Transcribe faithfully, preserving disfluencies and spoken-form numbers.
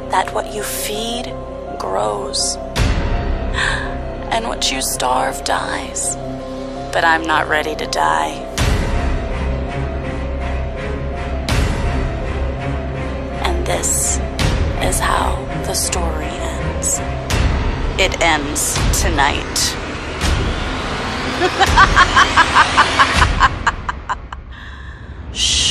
that what you feed grows, and what you starve dies. But I'm not ready to die. And this is how the story ends. It ends tonight. Shh.